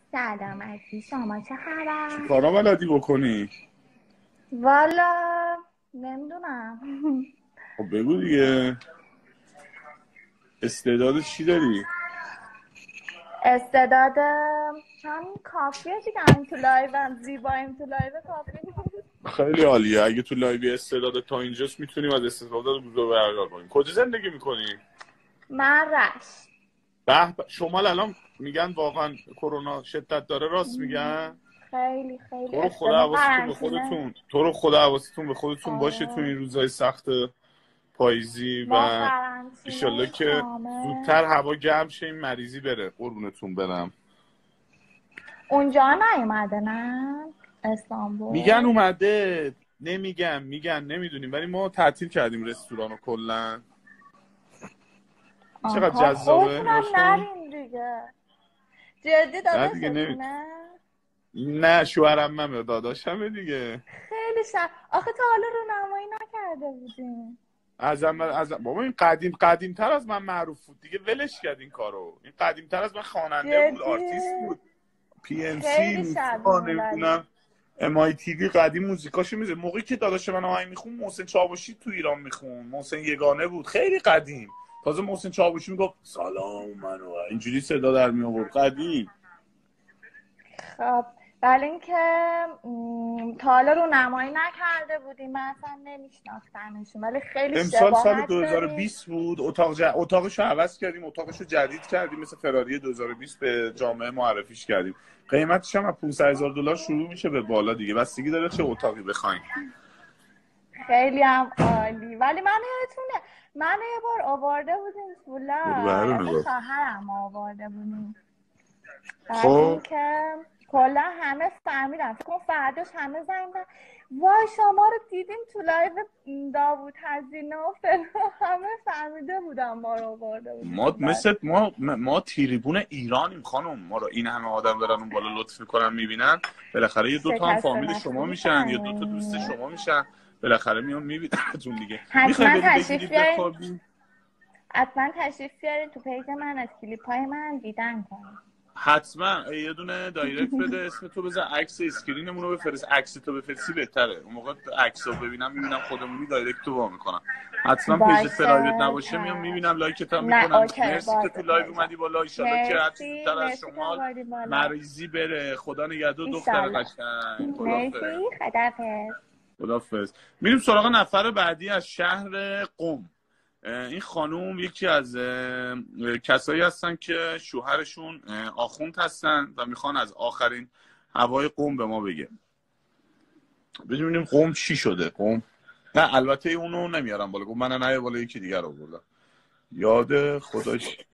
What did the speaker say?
سلامتی، شما چه چی خبر؟ کارا بلدی بکنی؟ والا نمیدونم. خب بگو دیگه. استعداد چی داری؟ استعدادم همین کافیه دیگه، همین تو لایوم زیباییم، تو لایو کافی نیست. خیلی عالیه. اگه تو لایوی استعداد تا اینجاست میتونیم از استعداد بزرگ برقرار کنیم. کجا زندگی میکنی؟ من رشت. به شمال الان میگن واقعا کرونا شدت داره، راست میگن؟ خیلی خیلی تو رو خدا ما حواستون به قرنطینه. خودتون تو رو خدا حواستون به خودتون باشه تو آره، این روزهای سخت پاییزی ما و قرنطینه ایشالله که کامل. زودتر هوا گرم شه این مریضی بره. قربونتون برم. اونجا نیومده نه میگن استانبول. اومده، نمیگن، میگن نمیدونیم، ولی ما تعطیل کردیم رستوران رو کلا. این چقدر آها، جذابه خودتونم نگاش کن. نرین دیگه. جدی نه دیگه داداشتونه. نه شوهرم ممه، داداشمه دیگه. خیلی آخه تا حالا رونمایی نکرده بودیم. بابا این قدیم تر از من معروف بود دیگه، ولش کرد این کارو. این قدیم تر از من خواننده بود، جدی آرتیست بود. پی ام سی خیلی موسیقا شبیه ولی. نمیدونم، ام آی تی وی قدیم موزیکاشو میزه. موقعی که داداش من آهنگ میخون محسن چاوشی تو ایران میخون، محسن یگانه بود، خیلی قدیم. تازه محسن چاوشی میگفت سلام منو، اینجوری صدا در می آورد قدیم. خب ولی اینکه تا حالا رونمایی نکرده بودیم، من اصلا نمیشناختمشون، ولی خیلی امسال سال شباهت داریم. 2020 بود. اتاقشو عوض کردیم، اتاقشو جدید کردیم، مثل فراری 2020 به جامعه معرفیش کردیم. قیمتش هم از $500,000 شروع میشه به بالا دیگه، بستگی داره چه اتاقی بخواید. خیلی هم عالی. ولی من یادتونه من یه بار آورده بودیم تو گروه لایو، رو اصلا نگاه. خواهرم آورده بودیم. بعد خب اینکه کلا همه فهمیدن، فکر کنم فرداش همه زنگ زدن وای شما رو دیدیم تو لایو داوود هزینه و فلان. همه فهمیده بودن ما رو آورده بودیم ما تو لایو. مثل ما تریبون ایرانیم خانم. ما رو این همه آدم دارن اون بالا لطف میکنن میبینن، بالاخره یه دوتا هم شکست فامیل شما نصیب میشن یا دوتا دوست فهمی. شما میشن، بالاخره میان میبیننتون دیگه. میخوای حتما بری تشریف بگیری بیارین، بخوابی؟ حتما تشریف بیارین تو پیج من، از کلیپ های من دیدن کنین. حتما یه دونه دایرکت بده، اسم تو بزن، عکس اسکرینمون رو بفرست. عکس تو بفرستی بهتره، اون موقع عکس رو ببینم میبینم خودمونی دایرکت رو وا میکنم. حتما پیج پرایوت باشه نباشه میام میبینم، چشم. لایکت هم نه میکنم. اوکی، مرسی که باشه تو لایو پیجم. اومدی بالا، ایشالله که هر چیز مرسی زودتر از مرسی که شمال آوردی بالا. مریضی بره. خدا نگهدار دختر ایشالله. قشنگ. خدافظ. مرسی، خدافظ. خدافظ. میریم سراغ نفر بعدی از شهر قم. این خانوم یکی از کسایی هستن که شوهرشون آخوند هستن و میخوان از آخرین هوای قم به ما بگه. ببینیم قم چی شده. قم نه البته اونو نمیارم بالا، گفت من نه بالا، یکی دیگر رو بردم. یاد خداش